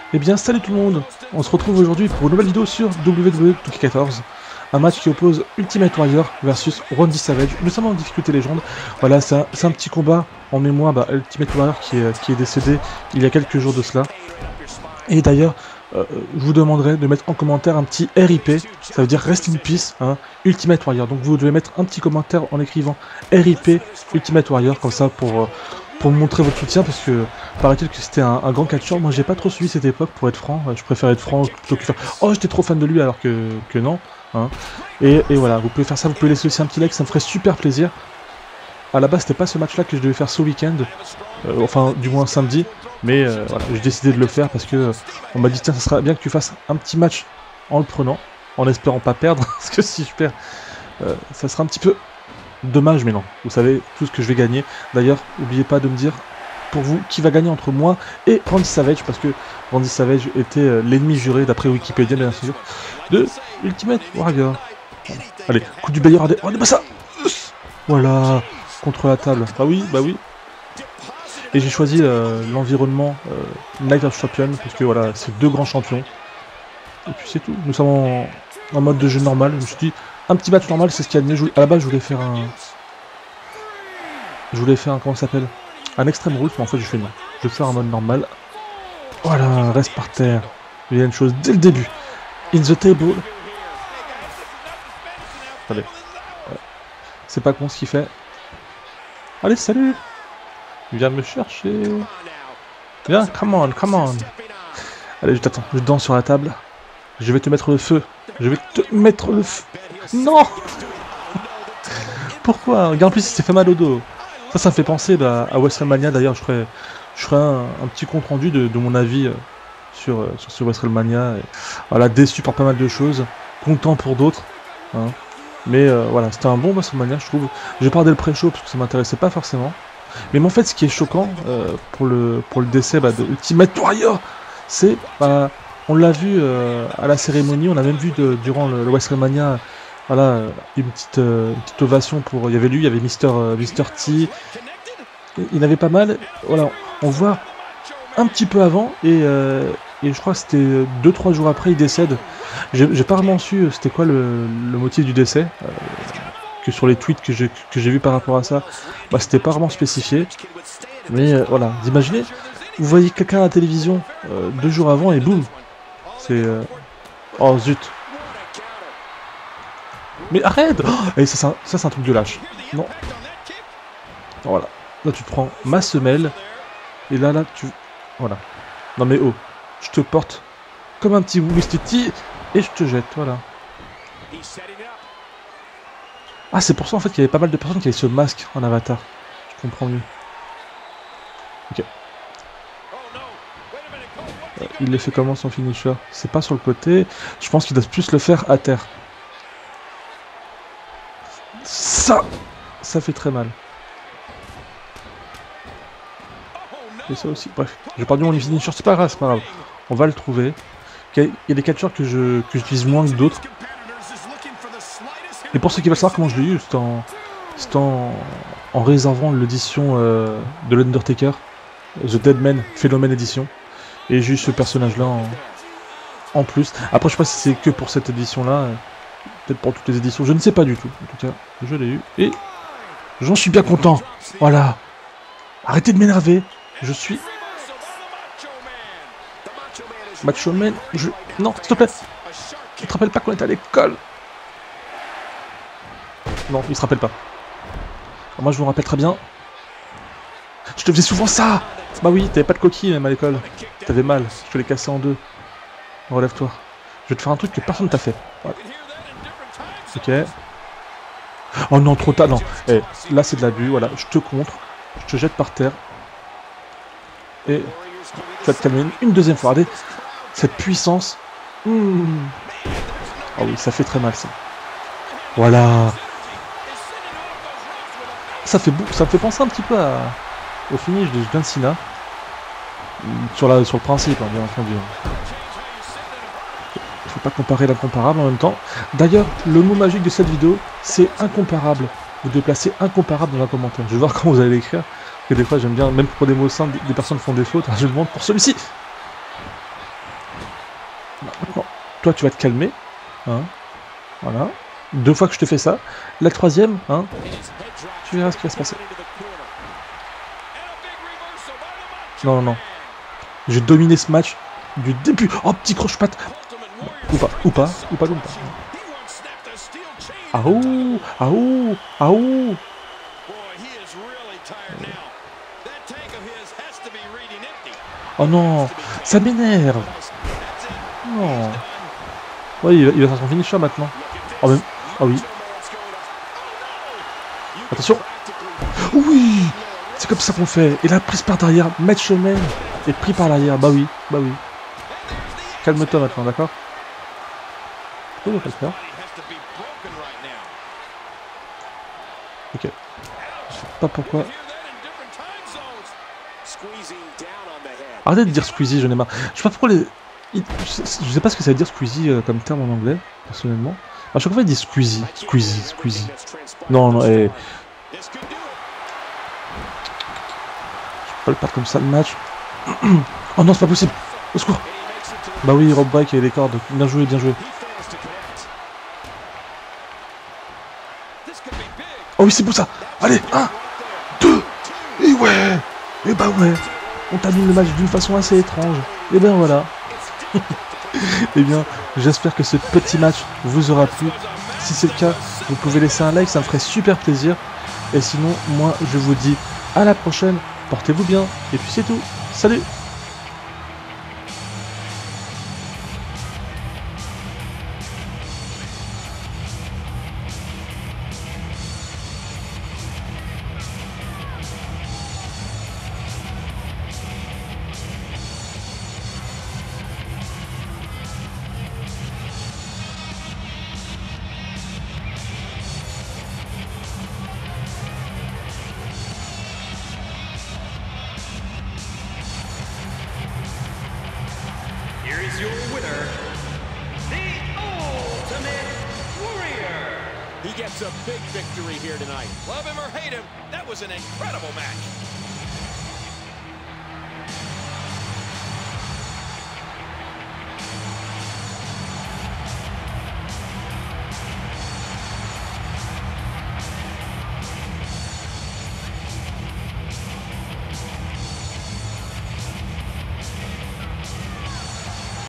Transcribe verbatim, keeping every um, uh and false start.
Eh bien salut tout le monde, on se retrouve aujourd'hui pour une nouvelle vidéo sur W W E deux K quatorze. Un match qui oppose Ultimate Warrior versus Randy Savage. Nous sommes en difficulté légende. Voilà, c'est un, un petit combat en mémoire bah, Ultimate Warrior qui est, qui est décédé il y a quelques jours de cela. Et d'ailleurs, euh, je vous demanderai de mettre en commentaire un petit R I P, ça veut dire Rest in Peace, hein, Ultimate Warrior. Donc vous devez mettre un petit commentaire en écrivant R I P Ultimate Warrior, comme ça pour... Euh, pour montrer votre soutien, parce que paraît-il que c'était un, un grand catcheur. Moi j'ai pas trop suivi cette époque, pour être franc, je préfère être franc plutôt que faire oh j'étais trop fan de lui alors que, que non, hein. et, et voilà, vous pouvez faire ça, vous pouvez laisser aussi un petit like, ça me ferait super plaisir. À la base c'était pas ce match là que je devais faire ce week-end, euh, enfin du moins samedi, mais euh, voilà, j'ai décidé de le faire parce que euh, on m'a dit tiens ça serait bien que tu fasses un petit match en le prenant, en espérant pas perdre, parce que si je perds, euh, ça sera un petit peu dommage, mais non, vous savez tout ce que je vais gagner. D'ailleurs, n'oubliez pas de me dire, pour vous, qui va gagner entre moi et Randy Savage, parce que Randy Savage était euh, l'ennemi juré, d'après Wikipédia, bien sûr, de Ultimate Warrior. Voilà. Allez, coup du Bayer, regardez pas ça. Voilà, contre la table. Bah oui, bah oui. Et j'ai choisi euh, l'environnement euh, Night of Champion, parce que voilà, c'est deux grands champions. Et puis c'est tout, nous sommes en, en mode de jeu normal, je me suis dit, un petit match normal, c'est ce qu'il y a de mieux. À la base, je voulais faire un... Je voulais faire un... Comment ça s'appelle? Un Extreme Rules, mais en fait, je fais non. Je vais faire un mode normal. Voilà, reste par terre. Il y a une chose dès le début. In the table. Attendez. Ouais. C'est pas con ce qu'il fait. Allez, salut. Viens me chercher. Viens, come on, come on. Allez, je t'attends. Je danse sur la table. Je vais te mettre le feu. Je vais te mettre le feu. Non. Pourquoi? Regarde, en plus, il s'est fait mal au dos. Ça, ça me fait penser bah, à WrestleMania. D'ailleurs, je ferai, je ferai un, un petit compte rendu de, de mon avis euh, sur, euh, sur ce WrestleMania. Et, voilà, déçu par pas mal de choses, content pour d'autres. Hein. Mais euh, voilà, c'était un bon WrestleMania, je trouve. Je vais parler dès le pré-show parce que ça m'intéressait pas forcément. Mais, mais en fait, ce qui est choquant euh, pour, le, pour le décès bah, de Ultimate Warrior, c'est... Bah, on l'a vu euh, à la cérémonie, on a même vu de, durant le, le WrestleMania, voilà, une petite, euh, une petite ovation pour. Il y avait lui, il y avait Mister Euh, Mister T. Il y en avait pas mal. Voilà, on voit un petit peu avant et, euh, et je crois que c'était deux trois jours après, il décède. J'ai pas vraiment su c'était quoi le, le motif du décès. Euh, que sur les tweets que j'ai que j'ai vu par rapport à ça, bah, c'était pas vraiment spécifié. Mais euh, voilà, vous imaginez, vous voyez quelqu'un à la télévision euh, deux jours avant et boum. C'est... Euh... Oh zut. Mais arrête oh et ça, ça c'est un truc de lâche. Non. Voilà. Là tu te prends ma semelle. Et là, là, tu... Voilà. Non mais oh. Je te porte comme un petit Wistiti. Et je te jette, voilà. Ah c'est pour ça en fait qu'il y avait pas mal de personnes qui avaient ce masque en avatar. Je comprends mieux. Ok. Il le fait comment son finisher? C'est pas sur le côté. Je pense qu'il doit plus le faire à terre. Ça Ça fait très mal. Et ça aussi. Bref. J'ai perdu mon finisher. C'est pas grave, c'est pas grave. On va le trouver. Il y a des catcheurs que je que j'utilise moins que d'autres. Et pour ceux qui veulent savoir comment je l'ai eu, c'est en, c'est en, en réservant l'édition euh, de l'Undertaker. The Deadman Phenomen Edition. Et j'ai eu ce personnage-là en, en plus. Après, je sais pas si c'est que pour cette édition-là. Peut-être pour toutes les éditions. Je ne sais pas du tout. En tout cas, je l'ai eu. Et j'en suis bien content. Voilà. Arrêtez de m'énerver. Je suis... Macho Man. Je... Non, s'il te plaît. Tu te rappelles pas qu'on était à l'école? Non, il se rappelle pas. Alors moi, je me rappelle très bien. Je te faisais souvent ça. Bah oui, t'avais pas de coquille même à l'école. T'avais mal, je te l'ai cassé en deux. Relève-toi. Je vais te faire un truc que personne t'a fait. Voilà. Ok. Oh non, trop tard, non. Eh, là c'est de l'abus, voilà. Je te contre. Je te jette par terre. Et tu vas te calmer une, une deuxième fois. Regardez cette puissance. Mmh. Oh oui, ça fait très mal ça. Voilà. Ça fait beau, ça me fait penser un petit peu à... au finish de John Cena. Sur, la, sur le principe, hein, bien entendu. Il faut pas comparer l'incomparable en même temps. D'ailleurs, le mot magique de cette vidéo, c'est incomparable. Vous devez placer incomparable dans un commentaire. Je vais voir comment vous allez l'écrire. Parce que des fois, j'aime bien, même pour des mots simples, des personnes font des fautes. Je demande pour celui-ci. Maintenant, toi, tu vas te calmer. Hein. Voilà. Deux fois que je te fais ça. La troisième, hein, tu verras ce qui va se passer. Non, non, non. J'ai dominé ce match du début. Oh, petit croche-patte. Ou pas, ou pas, ou pas, ou pas. Ah ouh, ah ouh, ah ouh. Oh non, ça m'énerve. Non. Ouais, il va, il va faire son finisher maintenant. Oh, même... oh oui. Attention. Oui. C'est comme ça qu'on fait. Et la prise par derrière, match man est pris par l'arrière. Bah oui, bah oui. Calme-toi maintenant, d'accord? Pourquoi il va pas le faire? Ok. Je sais pas pourquoi. Arrêtez de dire Squeezie, j'en ai marre. Je sais pas pourquoi les... Je sais pas ce que ça veut dire Squeezie euh, comme terme en anglais, personnellement. À chaque fois il dit Squeezie, Squeezie, Squeezie. Non, non, et... Je peux pas le perdre comme ça le match. Oh non, c'est pas possible. Au secours. Bah oui, Rob Break et les cordes. Bien joué, bien joué. Oh oui, c'est beau ça. Allez, un, deux, et ouais. Et bah ouais. On termine le match d'une façon assez étrange. Et ben voilà. Eh bien, j'espère que ce petit match vous aura plu. Si c'est le cas, vous pouvez laisser un like, ça me ferait super plaisir. Et sinon, moi, je vous dis à la prochaine. Portez-vous bien. Et puis c'est tout. Salut! Here is your winner, the Ultimate Warrior. He gets a big victory here tonight. Love him or hate him, that was an incredible match.